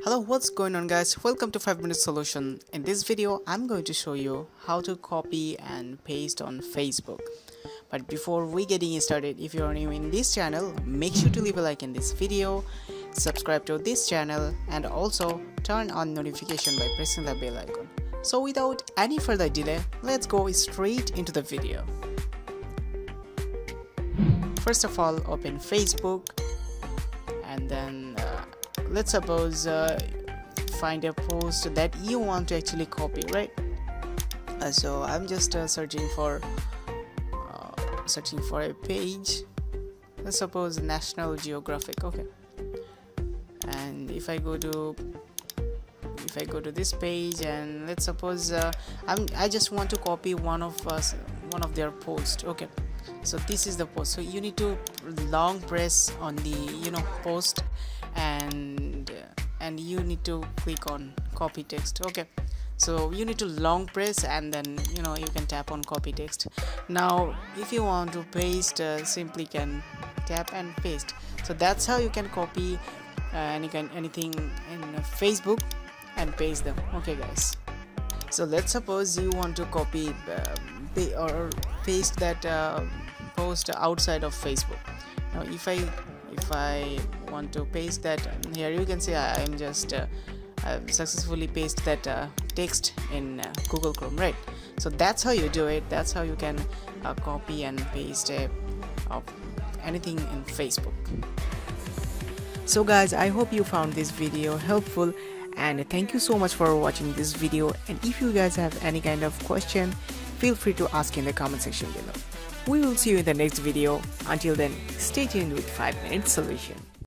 Hello, what's going on guys? Welcome to 5 Minute Solution. In this video I'm going to show you how to copy and paste on Facebook. But before we getting started, if you are new in this channel, make sure to leave a like in this video, subscribe to this channel, and also turn on notification by pressing the bell icon. So without any further delay, let's go straight into the video. First of all, open Facebook and then let's suppose find a post that you want to actually copy, right? So I'm just searching for a page. Let's suppose National Geographic. Okay, and if I go to this page, and let's suppose I just want to copy one of their posts. Okay, so this is the post. So you need to long press on the post, and you need to click on copy text. Okay, so you need to long press and then you can tap on copy text. Now if you want to paste, simply can tap and paste. So that's how you can copy anything in Facebook and paste them. Okay guys, so let's suppose you want to copy or paste that post outside of Facebook. Now if I want to paste that here, you can see I'm just I've successfully paste that text in Google Chrome, right? So that's how you do it. That's how you can copy and paste anything in Facebook. So guys, I hope you found this video helpful, and thank you so much for watching this video. And if you guys have any kind of question, feel free to ask in the comment section below. We will see you in the next video. Until then, stay tuned with 5 Minute Solution.